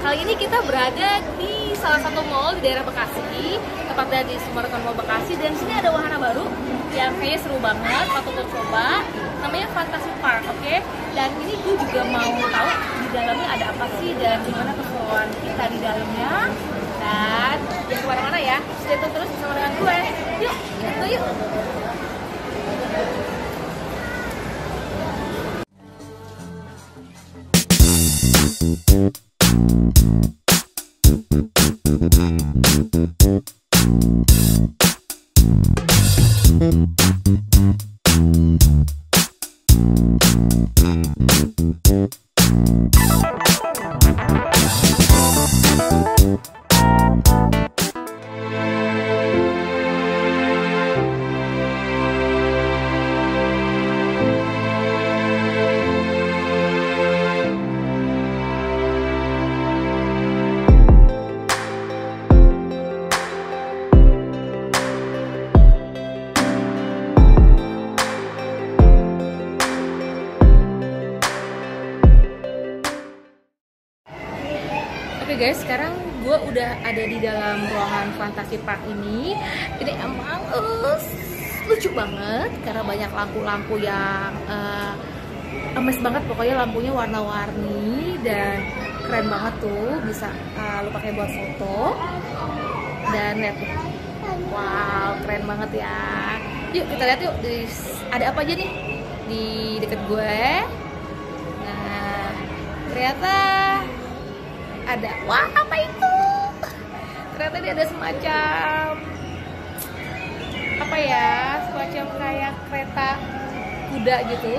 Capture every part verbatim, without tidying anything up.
kali ini kita berada di salah satu mall di daerah Bekasi, tepatnya di Sumarekon Mall Bekasi. Dan sini ada wahana baru yang kayaknya seru banget, patut untuk coba. Namanya Fantasy Park, oke? Okay? Dan ini gue juga mau tahu di dalamnya ada apa sih dan gimana keseruan kita di dalamnya. Dan jangan kemana-mana ya, stay tune terus bersama dengan gue. Yuk, yuk, yuk. Oke guys, sekarang gue udah ada di dalam ruangan Fantasy Park ini. Ini emang uh, lucu banget karena banyak lampu-lampu yang uh, emes banget. Pokoknya lampunya warna-warni dan keren banget tuh. Bisa uh, lu pakai buat foto. Dan lihat tuh, wow, keren banget ya. Yuk kita lihat yuk, di, ada apa aja nih di deket gue. Nah, ternyata ada, wah apa itu? Ternyata ini ada semacam apa ya, semacam kayak kereta kuda gitu.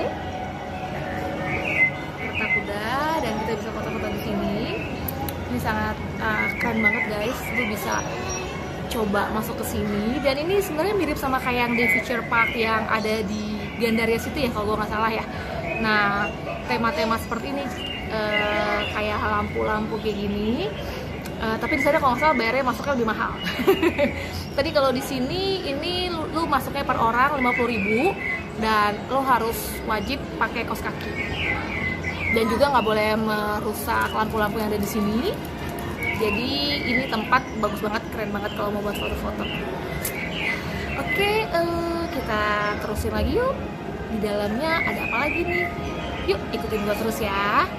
Kereta kuda dan kita bisa foto-foto di sini. Ini sangat uh, keren banget guys. Lu bisa coba masuk ke sini. Dan ini sebenarnya mirip sama kayak yang di Future Park yang ada di Gandaria City ya kalau gue nggak salah ya. Nah, tema-tema seperti ini. Uh, kayak lampu-lampu kayak gini, uh, tapi di sana kalau nggak salah bayarnya masuknya lebih mahal. Tadi kalau di sini ini lu, lu masuknya per orang lima puluh ribu dan lo harus wajib pakai kaos kaki. Dan juga nggak boleh merusak lampu-lampu yang ada di sini. Jadi ini tempat bagus banget, keren banget kalau mau buat foto-foto. Oke, okay, uh, kita terusin lagi yuk. Di dalamnya ada apa lagi nih? Yuk ikutin gue terus ya.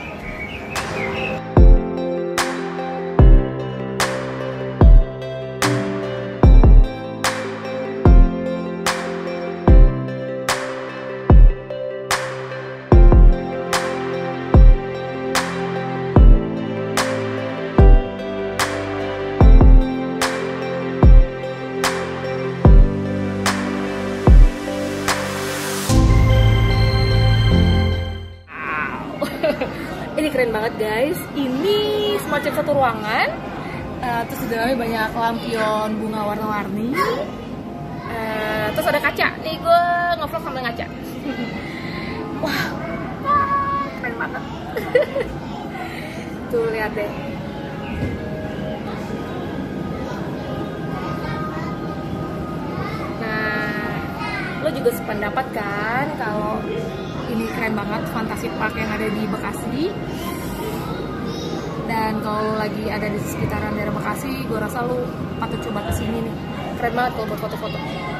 Ini keren banget guys, ini semacam satu ruangan, uh, terus di dalamnya banyak lampion bunga warna-warni, uh, terus ada kaca, nih gue ngevlog sambil ngaca. Wah, wah, keren banget. Tuh lihat deh. Nah, lo juga sependapat kan kalau ini keren banget Fantasy Park yang ada di Bekasi. Dan kalau lagi ada di sekitaran daerah Bekasi, gue rasa lu patut coba kesini nih. Keren banget kalau buat foto-foto.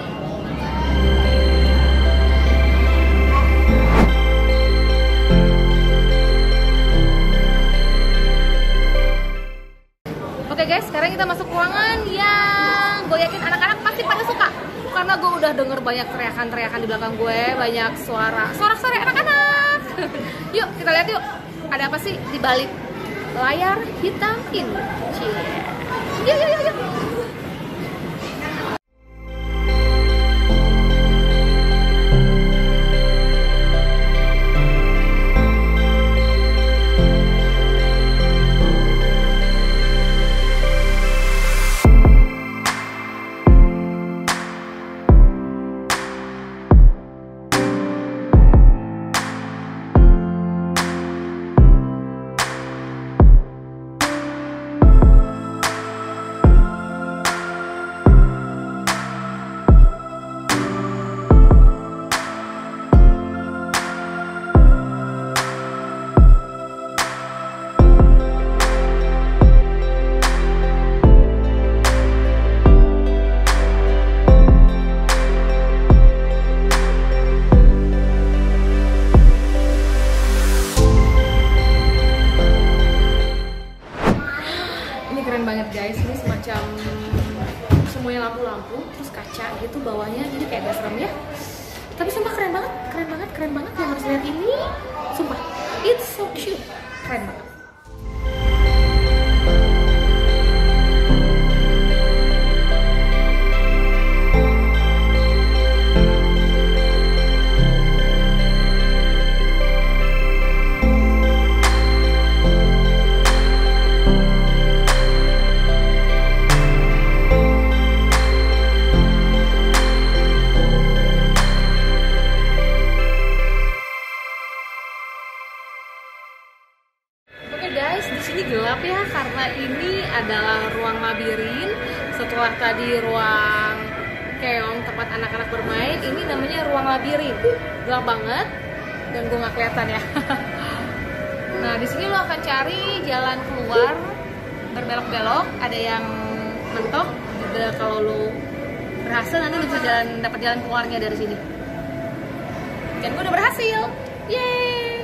Oke guys, sekarang kita masuk ruangan yang gue yakin anak-anak pasti pada suka. Karena gue udah denger banyak teriakan-teriakan di belakang gue, banyak suara, suara-suara anak-anak. Yuk kita lihat yuk, ada apa sih di balik layar hitam ini? Cie. Yuk yuk yuk yuk. guys, ini semacam semuanya lampu-lampu, terus kaca gitu bawahnya, jadi kayak agak serem ya. Tapi sumpah keren banget, keren banget, keren banget. Yang harus lihat ini, sumpah, it's so cute, keren banget. Gelap ya, karena ini adalah ruang labirin. Setelah tadi ruang keong tempat anak-anak bermain, ini namanya ruang labirin. Gelap banget dan gue nggak kelihatan ya. Nah, di sini lo akan cari jalan keluar berbelok-belok, ada yang mentok juga. Kalau lo berhasil nanti lo bisa jalan, dapat jalan keluarnya dari sini. Dan gue udah berhasil, yeay.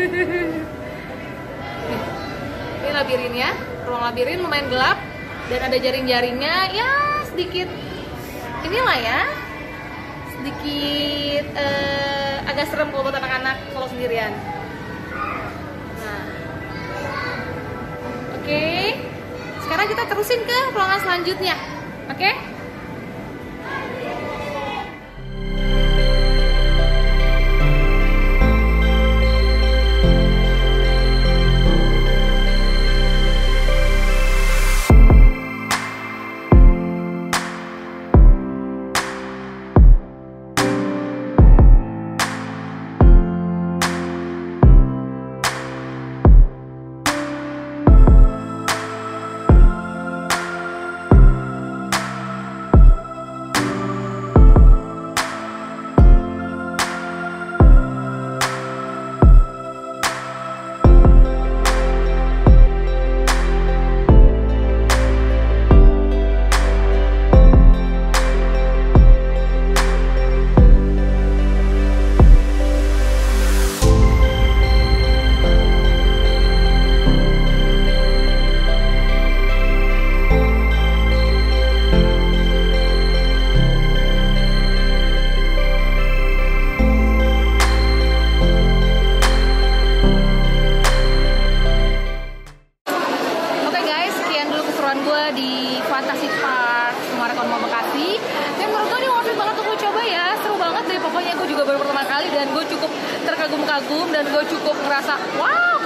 Ini labirinnya, ruang labirin lumayan gelap dan ada jaring-jaringnya, ya sedikit inilah ya, sedikit uh, agak serem kalau buat anak-anak kalau sendirian. Nah, oke, okay. Sekarang kita terusin ke ruangan selanjutnya, oke? Okay? Di Fantasy Park Muara Kauman Bekasi, dan menurut gue ini worth it banget untuk gue coba ya, seru banget deh pokoknya. Gue juga baru pertama kali dan gue cukup terkagum-kagum dan gue cukup ngerasa wow